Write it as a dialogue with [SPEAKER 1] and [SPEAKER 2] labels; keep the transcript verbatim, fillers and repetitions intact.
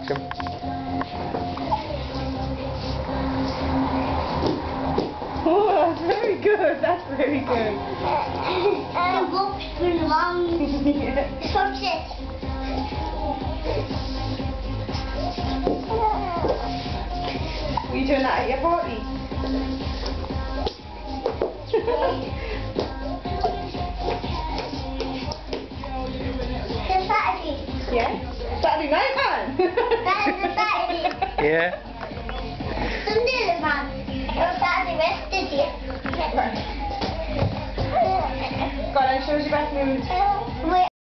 [SPEAKER 1] ask him.
[SPEAKER 2] Oh, that's very good. That's very good.
[SPEAKER 3] The book's been long.
[SPEAKER 2] Yeah.
[SPEAKER 3] Stop it.
[SPEAKER 2] Were you doing that at your party?
[SPEAKER 3] It's Saturday.
[SPEAKER 2] Yeah? Saturday night, man?
[SPEAKER 3] That is a Saturday.
[SPEAKER 1] Yeah.
[SPEAKER 3] Sunday, man. It's Saturday yesterday.
[SPEAKER 2] Right. Go on, show us your best moves.